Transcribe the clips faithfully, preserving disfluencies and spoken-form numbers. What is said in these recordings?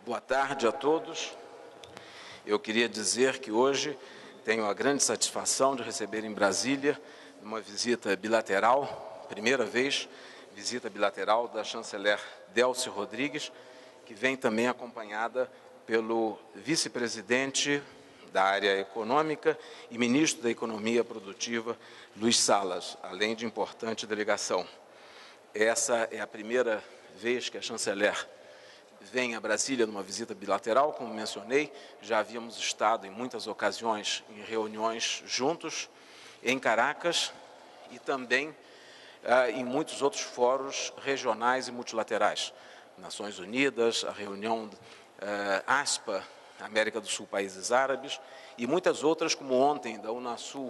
Boa tarde a todos. Eu queria dizer que hoje tenho a grande satisfação de receber em Brasília uma visita bilateral, primeira vez, visita bilateral da chanceler Delcy Rodrigues, que vem também acompanhada pelo vice-presidente da área econômica e ministro da Economia Produtiva, Luiz Salas, além de importante delegação. Essa é a primeira vez que a chanceler vem a Brasília numa visita bilateral, como mencionei. Já havíamos estado em muitas ocasiões em reuniões juntos, em Caracas e também ah, em muitos outros fóruns regionais e multilaterais. Nações Unidas, a reunião ah, ASPA, América do Sul, Países Árabes, e muitas outras, como ontem, da Unasul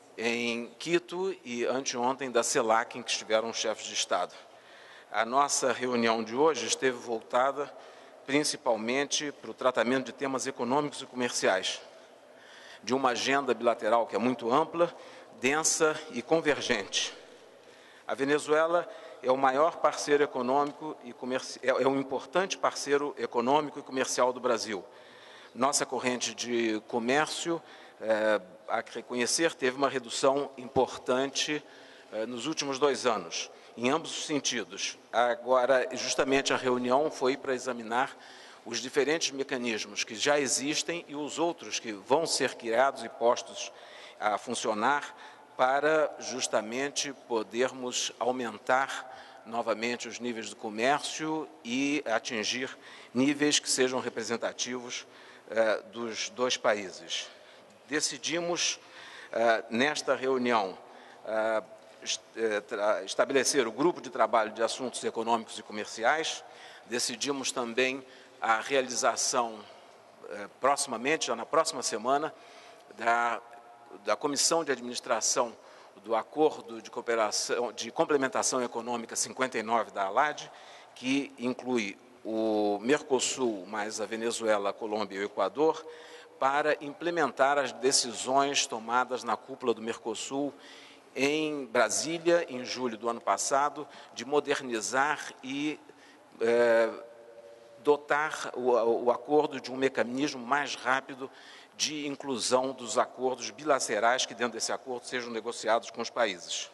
em Quito e anteontem da CELAC, em que estiveram os chefes de Estado. A nossa reunião de hoje esteve voltada principalmente para o tratamento de temas econômicos e comerciais, de uma agenda bilateral que é muito ampla, densa e convergente. A Venezuela é o maior parceiro econômico e comercial, é um importante parceiro econômico e comercial do Brasil. Nossa corrente de comércio, é, há que reconhecer, teve uma redução importante é, nos últimos dois anos, em ambos os sentidos. Agora, justamente a reunião foi para examinar os diferentes mecanismos que já existem e os outros que vão ser criados e postos a funcionar para justamente podermos aumentar novamente os níveis de comércio e atingir níveis que sejam representativos eh, dos dois países. Decidimos, eh, nesta reunião, eh, estabelecer o grupo de trabalho de assuntos econômicos e comerciais. Decidimos também a realização, eh, proximamente, já na próxima semana, da, da Comissão de Administração do Acordo de Cooperação, de Complementação Econômica cinquenta e nove da ALAD, que inclui o Mercosul, mais a Venezuela, a Colômbia e o Equador, para implementar as decisões tomadas na cúpula do Mercosul em Brasília, em julho do ano passado, de modernizar e é, dotar o, o acordo de um mecanismo mais rápido de inclusão dos acordos bilaterais que dentro desse acordo sejam negociados com os países.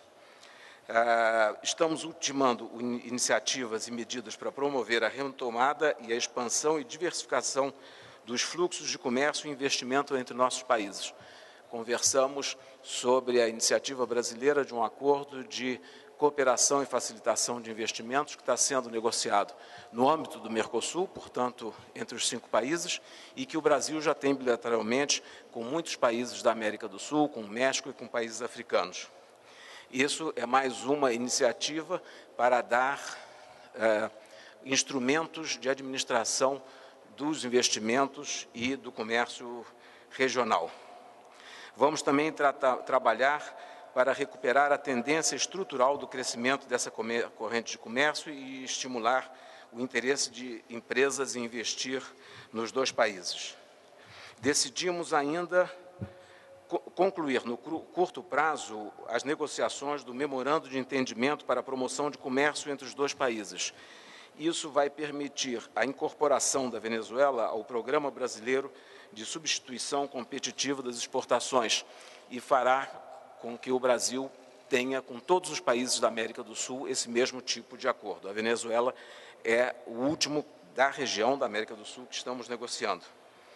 É, estamos ultimando iniciativas e medidas para promover a retomada e a expansão e diversificação dos fluxos de comércio e investimento entre nossos países. Conversamos sobre a iniciativa brasileira de um acordo de cooperação e facilitação de investimentos que está sendo negociado no âmbito do Mercosul, portanto, entre os cinco países, e que o Brasil já tem bilateralmente com muitos países da América do Sul, com o México e com países africanos. Isso é mais uma iniciativa para dar é, instrumentos de administração dos investimentos e do comércio regional. Vamos também tratar, trabalhar para recuperar a tendência estrutural do crescimento dessa corrente de comércio e estimular o interesse de empresas em investir nos dois países. Decidimos ainda concluir no curto prazo as negociações do Memorando de Entendimento para a Promoção de Comércio entre os dois países. Isso vai permitir a incorporação da Venezuela ao Programa Brasileiro de Substituição Competitiva das Exportações e fará com que o Brasil tenha, com todos os países da América do Sul, esse mesmo tipo de acordo. A Venezuela é o último da região da América do Sul que estamos negociando.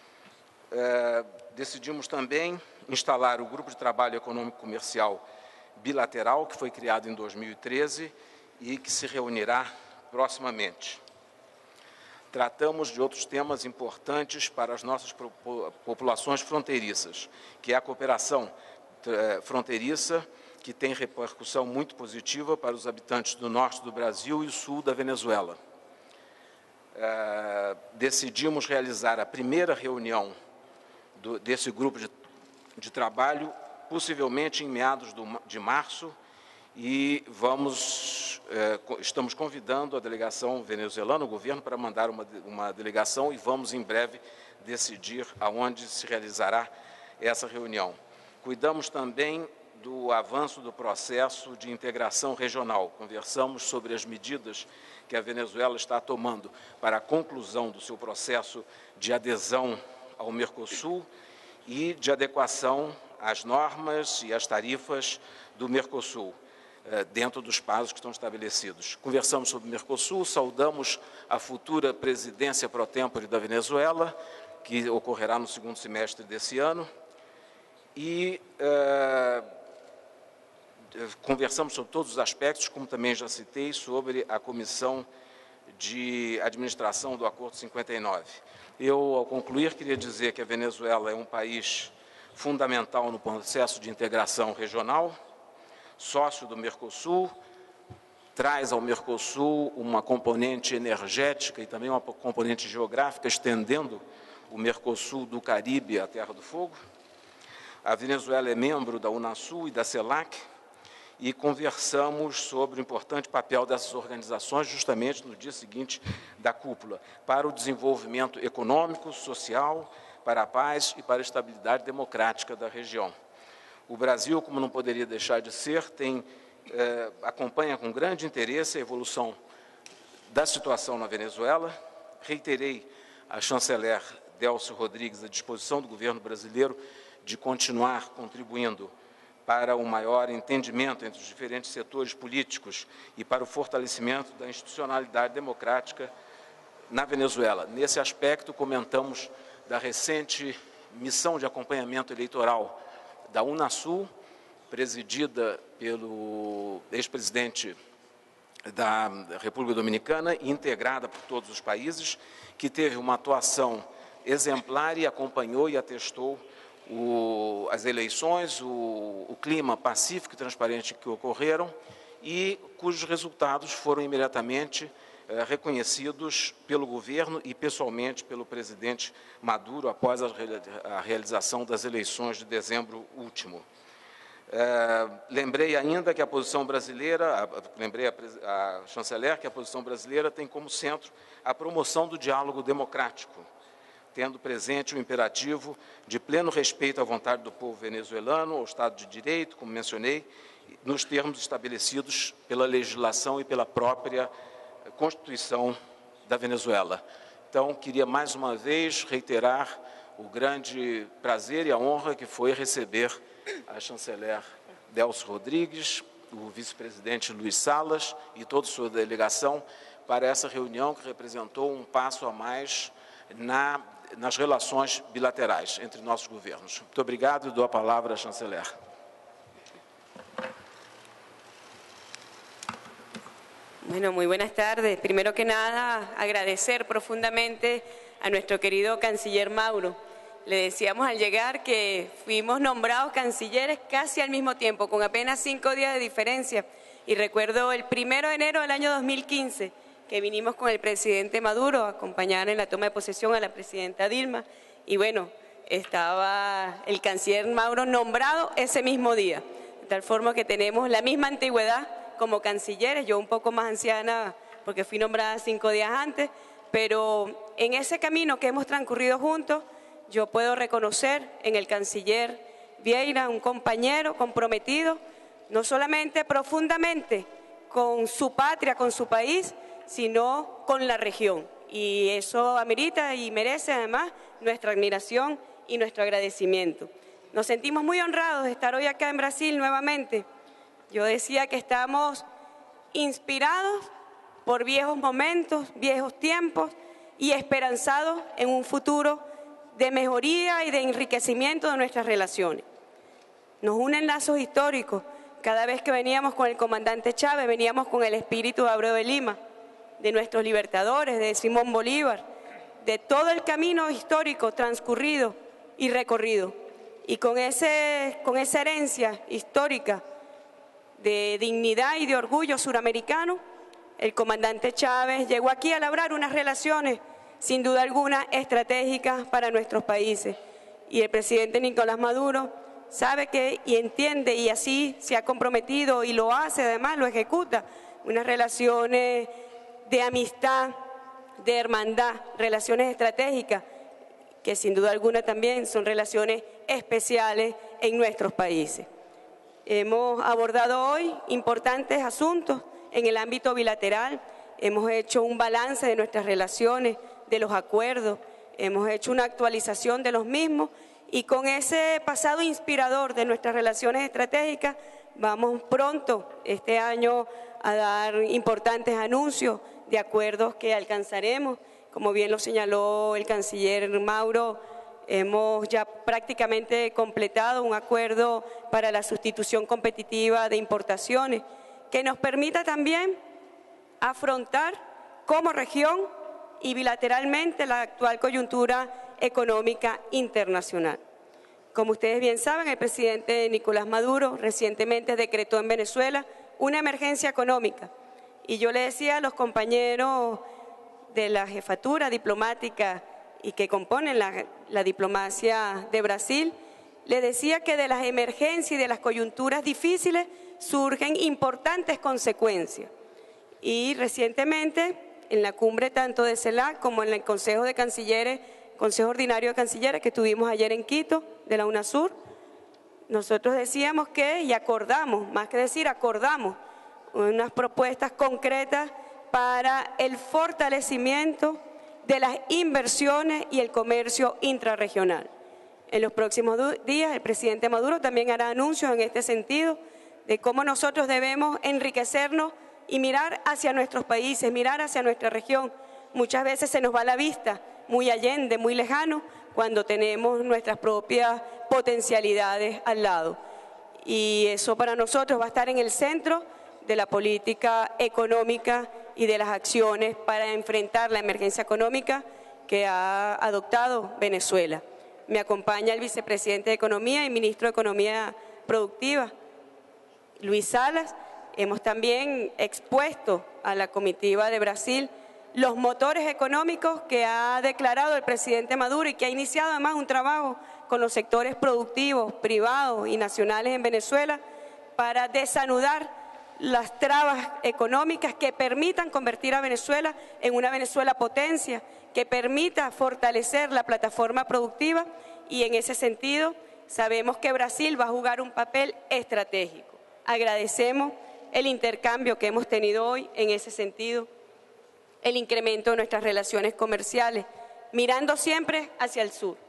É, decidimos também instalar o Grupo de Trabalho Econômico Comercial Bilateral, que foi criado em dois mil e treze e que se reunirá proximamente. Tratamos de outros temas importantes para as nossas populações fronteiriças, que é a cooperação fronteiriça, que tem repercussão muito positiva para os habitantes do norte do Brasil e o sul da Venezuela. É, decidimos realizar a primeira reunião do, desse grupo de, de trabalho, possivelmente em meados do, de março, e vamos, eh, estamos convidando a delegação venezuelana, o governo, para mandar uma, uma delegação e vamos em breve decidir aonde se realizará essa reunião. Cuidamos também do avanço do processo de integração regional. Conversamos sobre as medidas que a Venezuela está tomando para a conclusão do seu processo de adesão ao Mercosul e de adequação às normas e às tarifas do Mercosul, dentro dos prazos que estão estabelecidos. Conversamos sobre o Mercosul, saudamos a futura presidência pro tempore da Venezuela, que ocorrerá no segundo semestre desse ano, e uh, conversamos sobre todos os aspectos, como também já citei, sobre a Comissão de Administração do Acordo cinquenta e nove. Eu, ao concluir, queria dizer que a Venezuela é um país fundamental no processo de integração regional, sócio do Mercosul, traz ao Mercosul uma componente energética e também uma componente geográfica, estendendo o Mercosul do Caribe à Terra do Fogo. A Venezuela é membro da Unasul e da CELAC, e conversamos sobre o importante papel dessas organizações justamente no dia seguinte da cúpula, para o desenvolvimento econômico, social, para a paz e para a estabilidade democrática da região. O Brasil, como não poderia deixar de ser, tem, eh, acompanha com grande interesse a evolução da situação na Venezuela. Reiterei à chanceler Delcy Rodrigues a disposição do governo brasileiro de continuar contribuindo para o maior entendimento entre os diferentes setores políticos e para o fortalecimento da institucionalidade democrática na Venezuela. Nesse aspecto, comentamos da recente missão de acompanhamento eleitoral da Unasul, presidida pelo ex-presidente da República Dominicana e integrada por todos os países, que teve uma atuação exemplar e acompanhou e atestou o, as eleições, o, o clima pacífico e transparente que ocorreram e cujos resultados foram imediatamente eh, reconhecidos pelo governo e pessoalmente pelo presidente Maduro após a, a realização das eleições de dezembro último. É, lembrei ainda que a posição brasileira, a, lembrei a, a chanceler que a posição brasileira tem como centro a promoção do diálogo democrático, tendo presente o imperativo de pleno respeito à vontade do povo venezuelano, ao Estado de Direito, como mencionei, nos termos estabelecidos pela legislação e pela própria Constituição da Venezuela. Então, queria mais uma vez reiterar o grande prazer e a honra que foi receber a chanceler Delcy Rodrigues, o vice-presidente Luiz Salas e toda a sua delegação para essa reunião que representou um passo a mais na, nas relações bilaterais entre nossos governos. Muito obrigado e dou a palavra à chanceler. Bueno, muy buenas tardes. Primero que nada, agradecer profundamente a nuestro querido canciller Mauro. Le decíamos al llegar que fuimos nombrados cancilleres casi al mismo tiempo, con apenas cinco días de diferencia. Y recuerdo el primero de enero del año dos mil quince, que vinimos con el presidente Maduro a acompañar en la toma de posesión a la presidenta Dilma. Y bueno, estaba el canciller Mauro nombrado ese mismo día. De tal forma que tenemos la misma antigüedad como cancilleres, yo un poco más anciana porque fui nombrada cinco días antes, pero en ese camino que hemos transcurrido juntos, yo puedo reconocer en el canciller Vieira un compañero comprometido, no solamente profundamente con su patria, con su país, sino con la región. Y eso amerita y merece además nuestra admiración y nuestro agradecimiento. Nos sentimos muy honrados de estar hoy acá en Brasil nuevamente. Yo decía que estamos inspirados por viejos momentos, viejos tiempos y esperanzados en un futuro de mejoría y de enriquecimiento de nuestras relaciones. Nos unen lazos históricos. Cada vez que veníamos con el comandante Chávez, veníamos con el espíritu de Abreu de Lima, de nuestros libertadores, de Simón Bolívar, de todo el camino histórico transcurrido y recorrido. Y con, ese, con esa herencia histórica de dignidad y de orgullo suramericano, el comandante Chávez llegó aquí a labrar unas relaciones sin duda alguna estratégicas para nuestros países. Y el presidente Nicolás Maduro sabe que y entiende y así se ha comprometido y lo hace, además lo ejecuta, unas relaciones de amistad, de hermandad, relaciones estratégicas que sin duda alguna también son relaciones especiales en nuestros países. Hemos abordado hoy importantes asuntos en el ámbito bilateral, hemos hecho un balance de nuestras relaciones, de los acuerdos, hemos hecho una actualización de los mismos y con ese pasado inspirador de nuestras relaciones estratégicas vamos pronto este año a dar importantes anuncios de acuerdos que alcanzaremos. Como bien lo señaló el canciller Mauro, hemos ya prácticamente completado un acuerdo para la sustitución competitiva de importaciones que nos permita también afrontar como región y bilateralmente la actual coyuntura económica internacional. Como ustedes bien saben, el presidente Nicolás Maduro recientemente decretó en Venezuela una emergencia económica y yo le decía a los compañeros de la jefatura diplomática y que componen la, la diplomacia de Brasil, le decía que de las emergencias y de las coyunturas difíciles surgen importantes consecuencias. Y recientemente, en la cumbre tanto de CELAC como en el Consejo de Cancilleres, Consejo Ordinario de Cancilleres que tuvimos ayer en Quito, de la UNASUR, nosotros decíamos que, y acordamos, más que decir, acordamos unas propuestas concretas para el fortalecimiento de las inversiones y el comercio intrarregional. En los próximos días el presidente Maduro también hará anuncios en este sentido de cómo nosotros debemos enriquecernos y mirar hacia nuestros países, mirar hacia nuestra región. Muchas veces se nos va la vista muy allende, muy lejano, cuando tenemos nuestras propias potencialidades al lado. Y eso para nosotros va a estar en el centro de la política económica y de las acciones para enfrentar la emergencia económica que ha adoptado Venezuela. Me acompaña el vicepresidente de Economía y ministro de Economía Productiva, Luis Salas. Hemos también expuesto a la comitiva de Brasil los motores económicos que ha declarado el presidente Maduro y que ha iniciado además un trabajo con los sectores productivos, privados y nacionales en Venezuela para desanudar las trabas económicas que permitan convertir a Venezuela en una Venezuela potencia, que permita fortalecer la plataforma productiva y en ese sentido sabemos que Brasil va a jugar un papel estratégico. Agradecemos el intercambio que hemos tenido hoy en ese sentido, el incremento de nuestras relaciones comerciales, mirando siempre hacia el sur.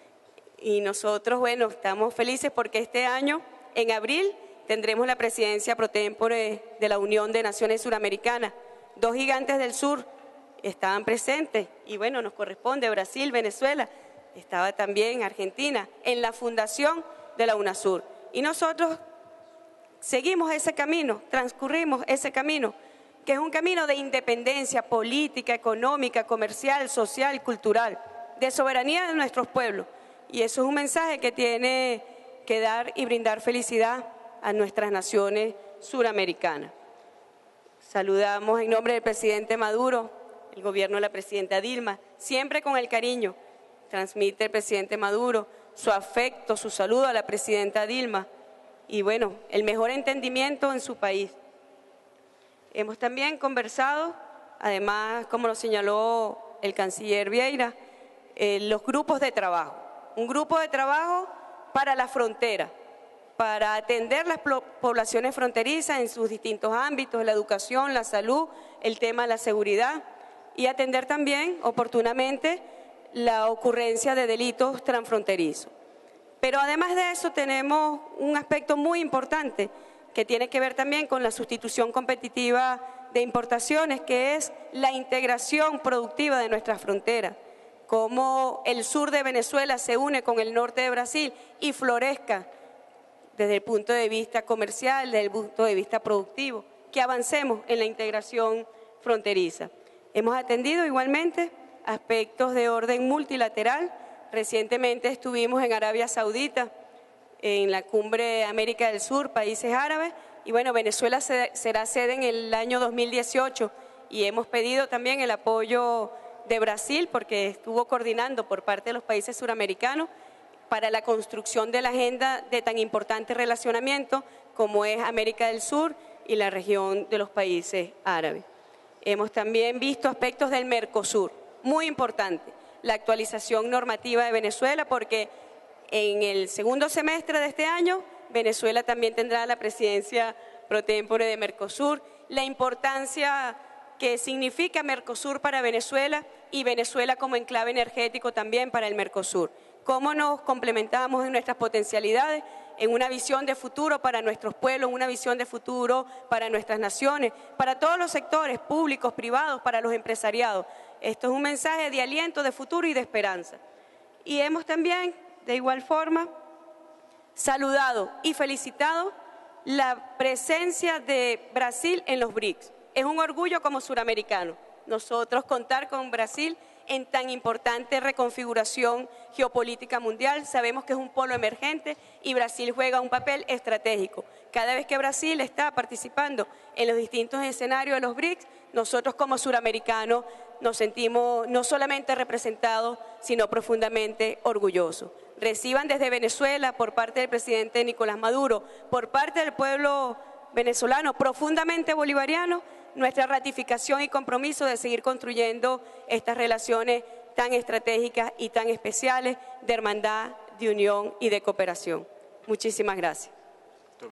Y nosotros, bueno, estamos felices porque este año, en abril, tendremos la presidencia pro tempore de la Unión de Naciones Suramericanas. Dos gigantes del sur estaban presentes y bueno, nos corresponde Brasil, Venezuela, estaba también Argentina en la fundación de la UNASUR. Y nosotros seguimos ese camino, transcurrimos ese camino, que es un camino de independencia política, económica, comercial, social, cultural, de soberanía de nuestros pueblos. Y eso es un mensaje que tiene que dar y brindar felicidad a nuestras naciones suramericanas. Saludamos en nombre del presidente Maduro, el gobierno de la presidenta Dilma, siempre con el cariño. Transmite el presidente Maduro su afecto, su saludo a la presidenta Dilma y bueno, el mejor entendimiento en su país. Hemos también conversado, además, como lo señaló el canciller Vieira, eh, los grupos de trabajo. Un grupo de trabajo para la frontera, para atender las poblaciones fronterizas en sus distintos ámbitos, la educación, la salud, el tema de la seguridad y atender también oportunamente la ocurrencia de delitos transfronterizos. Pero además de eso tenemos un aspecto muy importante que tiene que ver también con la sustitución competitiva de importaciones, que es la integración productiva de nuestras fronteras, cómo el sur de Venezuela se une con el norte de Brasil y florezca desde el punto de vista comercial, desde el punto de vista productivo, que avancemos en la integración fronteriza. Hemos atendido igualmente aspectos de orden multilateral. Recientemente estuvimos en Arabia Saudita, en la cumbre América del Sur, países árabes, y bueno, Venezuela será sede en el año dos mil dieciocho y hemos pedido también el apoyo de Brasil porque estuvo coordinando por parte de los países suramericanos para la construcción de la agenda de tan importante relacionamiento como es América del Sur y la región de los países árabes. Hemos también visto aspectos del Mercosur, muy importante, la actualización normativa de Venezuela porque en el segundo semestre de este año Venezuela también tendrá la presidencia pro tempore de Mercosur, la importancia que significa Mercosur para Venezuela y Venezuela como enclave energético también para el Mercosur. Cómo nos complementamos en nuestras potencialidades, en una visión de futuro para nuestros pueblos, una visión de futuro para nuestras naciones, para todos los sectores públicos, privados, para los empresariados. Esto es un mensaje de aliento, de futuro y de esperanza. Y hemos también, de igual forma, saludado y felicitado la presencia de Brasil en los BRICS. Es un orgullo como suramericano nosotros contar con Brasil en tan importante reconfiguración geopolítica mundial. Sabemos que es un polo emergente y Brasil juega un papel estratégico. Cada vez que Brasil está participando en los distintos escenarios de los BRICS, nosotros como suramericanos nos sentimos no solamente representados, sino profundamente orgullosos. Reciban desde Venezuela, por parte del presidente Nicolás Maduro, por parte del pueblo venezolano profundamente bolivariano, nuestra ratificación y compromiso de seguir construyendo estas relaciones tan estratégicas y tan especiales de hermandad, de unión y de cooperación. Muchísimas gracias.